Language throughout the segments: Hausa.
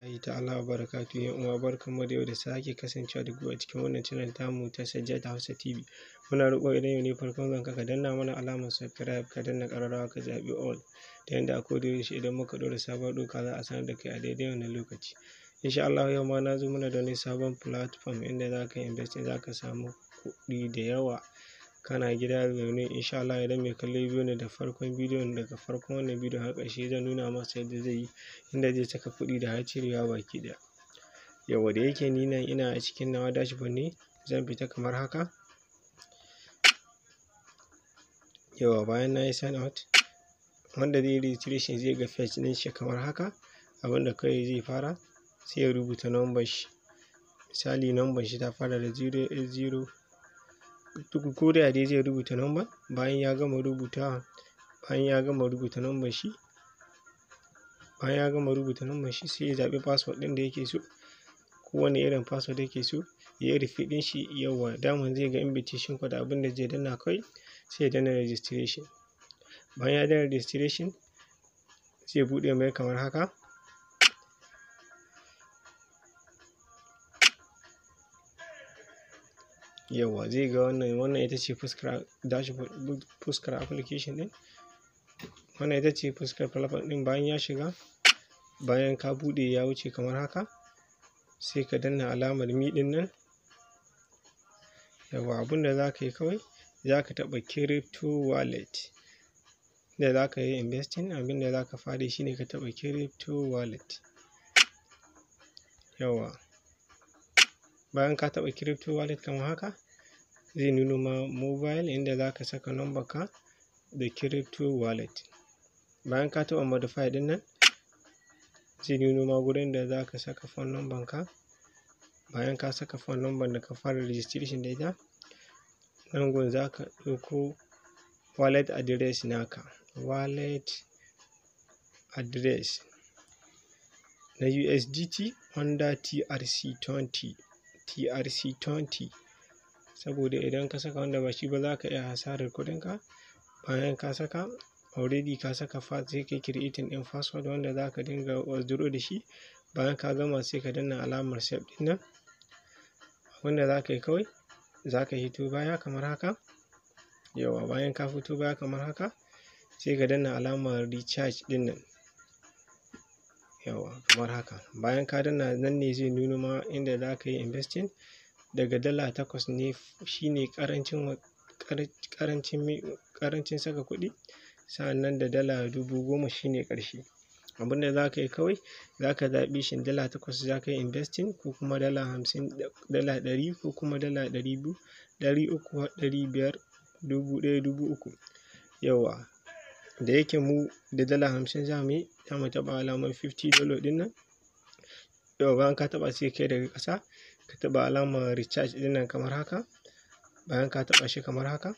ta'ala wa barakatu yan uwa, barkanmu da yau da sake kasancewa da ku a cikin wannan channel tamu ta Yadda Hausa TV. Muna roƙo idan yau ne farkon zanka ka danna mana alamar subscribe, ka danna ƙararrawa, ka zaɓi all, ta yanda a koda yaushe idan muka ɗora sabon doka za a sanar da kai a daidai wannan lokaci. Insha Allah yau ma na zo mana da wani sabon platform inda za ka investing, za ka samu kuɗi da yawa kana gida zaune. Insha Allah idan mai kallo biyo ne da farkon bidiyon, daga farkon wannan bidiyon har ƙarshe zan nuna masa yadda zai yi, inda zai saka kuɗi da har cirewa baki ɗaya. Yawwa da yake ni nan ina a cikin nawa dashboard ne, zan fita kamar haka. Yawwa bayan na yi sign out, wanda zai yi registration zai ga page ɗin shi kamar haka. Abinda kawai zai fara sai ya rubuta number shi, misali number shi ta fara da 080. Ko da dai zai rubuta number, bayan ya gama rubutawa, bayan ya gama rubuta number shi, sai ya zaɓi password ɗin da yake so, ko wani irin password yake so ya yi repeat ɗin shi. Yawwa daman zai ga invitation code, abin da zai danna kawai sai ya danna registration. Bayan ya danna registration zai buɗe mai kamar haka. Yawwa zai ga wannan ita ce fuskar dashboard, fuskar application ɗin. Wannan ita ce fuskar platform ɗin. Bayan ya shiga, bayan ka buɗe ya wuce kamar haka, sai ka danna alamar mi ɗin nan. Yawwa abinda za ka yi kawai za ka taɓa crypto wallet da za ka yi investing. Abinda za ka fara shi ne ka taɓa crypto wallet. Yawwa bayan ka taɓa crypto wallet kamar haka, zai nuno ma mobile inda za ka saka number ka da crypto wallet. Bayan ka taɓa modify ɗin nan, zai nuno ma gurin da za ka saka phone number ka. Bayan ka saka phone number da ka fara registration da ita, nan gun za ka ɗauko wallet address naka, wallet address na USDT under TRC20, saboda idan ka saka wanda ba shi ba za ka iya hasarar kuɗinka. Bayan ka saka already ka saka sai kai creating ɗin password wanda za ka dinga withdraw da shi. Bayan ka gama sai ka danna alamar save ɗin nan. Wanda za ka yi kawai za ka hito baya kamar haka. Yawwa bayan ka fito baya kamar haka, sai ka danna alamar recharge ɗin nan. Yawwa kamar haka. Bayan ka danna nan ne zai nuno ma inda za ka yi investing. Daga $8 ne shine ƙarancin saka kuɗi, sa'annan da $10,000 shine ƙarshe. Abinda za ka yi kawai za ka zaɓi shin $8 za ka yi investing, ko kuma $50, $100, ko kuma $200, $300, $500, $1000, $3000. Yawwa da yake mu da $50 za mu yi, za mu taɓa alamar $50 ɗin nan. Yawwa bayan ka taɓa sai kai daga ƙasa ka taɓa alamar recharge ɗin nan kamar haka. Bayan ka taɓa shi kamar haka,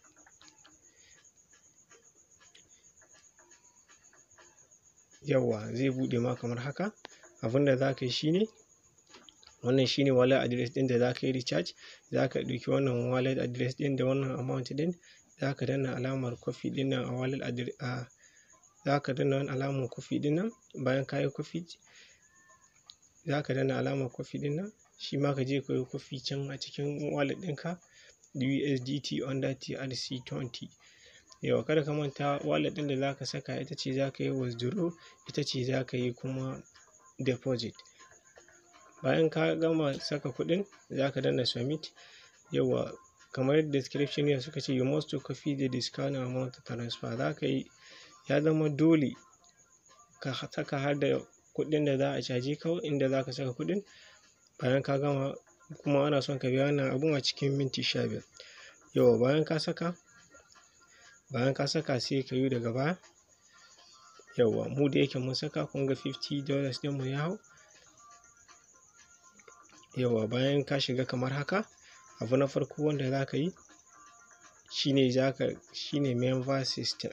yawwa zai buɗe ma kamar haka. Abinda za ka yi shine, wannan shine wallet address ɗin da za ka yi recharge. Za ka ɗauki wannan wallet address ɗin da wannan amount ɗin, za ka danna alamar copy ɗin nan a wallet address, za ka danna wannan alamar copy ɗin nan. Bayan ka yi copy, za ka danna alamar copy ɗin nan, shi ma ka je ka yi copy can a cikin wallet ɗinka USDT under TRC20. Yawwa kada ka manta wallet ɗin da za ka saka ita ce za ka yi withdraw, ita ce za ka yi kuma deposit. Bayan ka gama saka kuɗin za ka danna submit. Yawwa kamar yadda description ne suka ce you must copy the discount amount transfer. Za ka yi, ya zama dole ka saka har da kuɗin da za a caje ka inda za ka saka kuɗin. Bayan ka gama kuma ana son ka biya wannan abun a cikin minti 15. Yawwa bayan ka saka sai ka yi daga baya. Yawwa mu da yake mun saka, kun ga $50 ɗin mu ya hau. Yawwa bayan ka shiga kamar haka, abu na farko wanda za ka yi shine member system.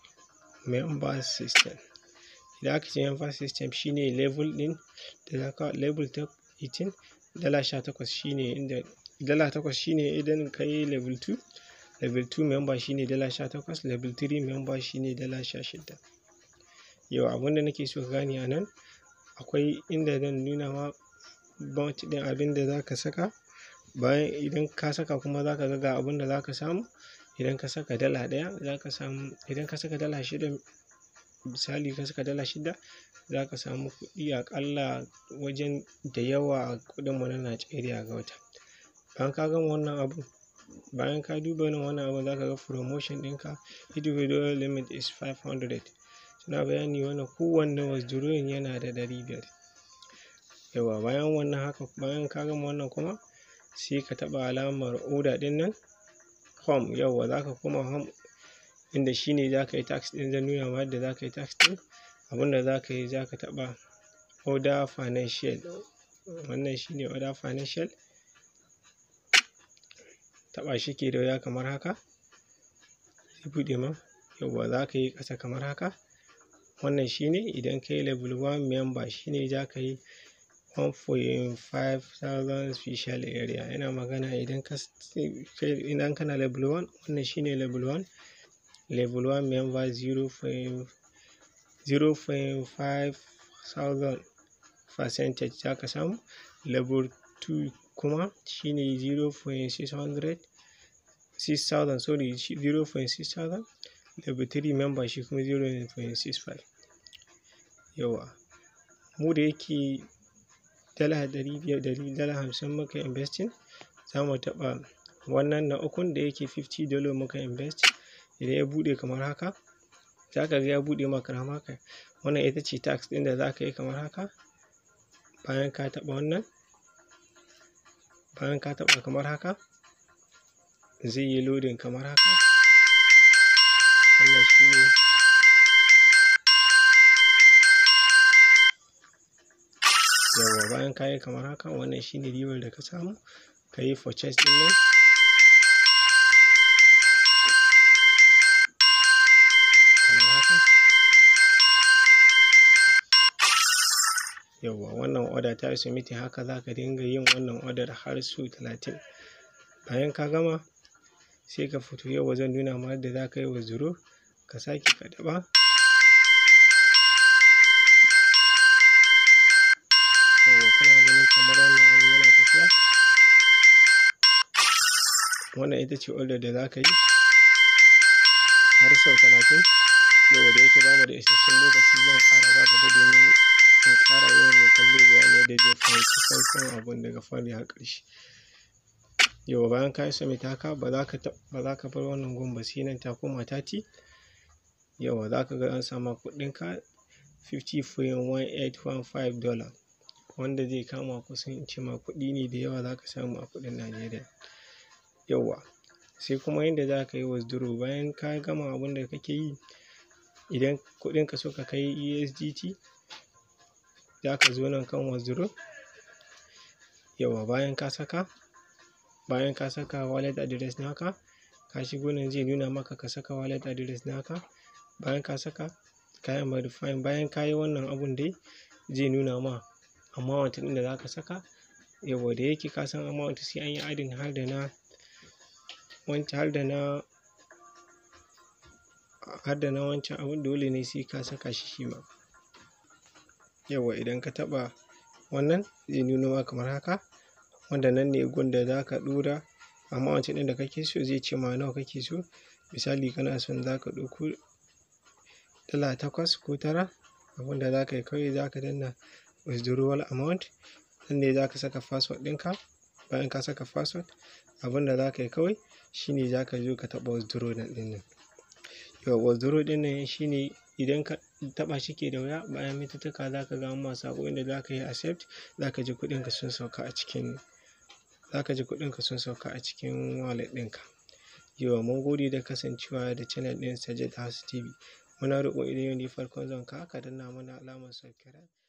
Idan aka ce member system shine level ɗin da za ka level top 18, $18 shine inda $8 shine idan ka yi level 2. Level 2 member shine $18, level 3 member shine $16. Yau abinda nake so ka gane a nan, akwai inda zan nuna ma amount ɗin abin da za ka saka. Bayan idan ka saka kuma za ka ga abin da za ka samu. Idan ka saka dala ɗaya za ka samu, idan ka saka dala shida misali ka saka dala shida za ka samu kuɗi aƙalla wajen da yawa a kuɗinmu na Najeriya ga wata. Bayan ka gama wannan abu, bayan ka duba wannan abu za ka ga promotion ɗinka individual limit is 500. Suna bayani wannan kowanne withdrawing yana da 500. Yawa bayan wannan haka, bayan ka gama wannan kuma sai ka taɓa alamar order ɗin nan home. Yawa za ka koma home inda shine za ka yi tax ɗin. Zan nuna ma yadda za ka yi tax ɗin. Abinda za ka yi za ka taɓa order financial. Wannan shine order financial. Taɓa shi ke da wuya kamar haka. Zai buɗe ma. Yawa za ka yi ƙasa kamar haka. Wannan shine idan ka yi level 1 member shine za ka yi 1.5,000 special area. Yana magana idan kana level 1, wannan shine level 1. Level 1 member 0.5,000 percentage za ka samu. Level 2 kuma shine 0.600 sorry 0.6,000. Level 3 member shi kuma 0.65. Yawa mu da yake dala 500 dala 50 muka investing, za mu taɓa wannan na ukun da yake $50 muka invest. Idan ya buɗe kamar haka za ka ga ya buɗe maka kamar haka. Wannan ita ce tax ɗin da za ka yi kamar haka. Bayan ka taɓa wannan, bayan ka taɓa kamar haka zai yi loading kamar haka. Wannan shine yawa bayan ka yi kamar haka, wannan shine ribar da ka samu. Ka yi purchase ɗin nan. Kamar haka. Yawa wannan order ta yi submitting. Haka za ka dinga yin wannan order har su 30. Bayan ka gama sai ka fito. Yau zan nuna ma yadda za ka yi withdraw. Ka sake ka taɓa. Yawa kuna ganin kamar wannan abu yana tafiya. Wannan ita ce order da za ka yi har sau 30. Yawa da yake bamu da isasshen lokaci zan ƙara ba gaba domin in ƙara yawan mai kallo bayani yadda zai fahimci farkon abun daga fari har ƙarshe. Yawa bayan ka yi submit haka ba za ka bar wannan gun ba sai nan ta koma 30. Yawa za ka ga an sama kuɗinka $50.1815 wanda zai kama kusan in ce ma kuɗi ne da yawa za ka samu a kuɗin Najeriya. Yawa sai kuma yadda za ka yi withdraw. Bayan ka gama abin da kake yi, idan kuɗinka suka kai USDT za ka zo nan kan withdraw. Yawa bayan ka saka wallet address naka, ka shigo nan zai nuna maka ka saka wallet address naka. Bayan ka saka ka yi modifying. Bayan ka yi wannan abun dai zai nuna ma amount ɗin da za ka saka. Yawa da yake ka san amount sai an yi adding har da na wancan abun dole ne sai ka saka shi ma. Yawa idan ka taɓa wannan zai nuno maka kamar haka. Wanda nan ne gun da za ka ɗora amount ɗin da kake so. Zai ce ma nawa kake so. Misali kana son za ka ɗauko dala 8 ko 9. Abin da za ka yi kawai za ka danna withdrawal amount. Nan ne za ka saka password ɗinka. Bayan ka saka password, abin da za ka yi kawai shine za ka zo ka taɓa withdraw ɗin nan. Yawa withdraw ɗin nan shine idan ka taɓa shi ke da wuya. Bayan mintuttuka za ka ga ma saƙo inda za ka yi accept. Za ka ji kuɗinka sun sauka a cikin wallet ɗinka. Yawa mun gode da kasancewa da channel ɗin Yadda TV. Muna roƙo idan yau ne farkon zuwanka ka danna mana alamar subscribe.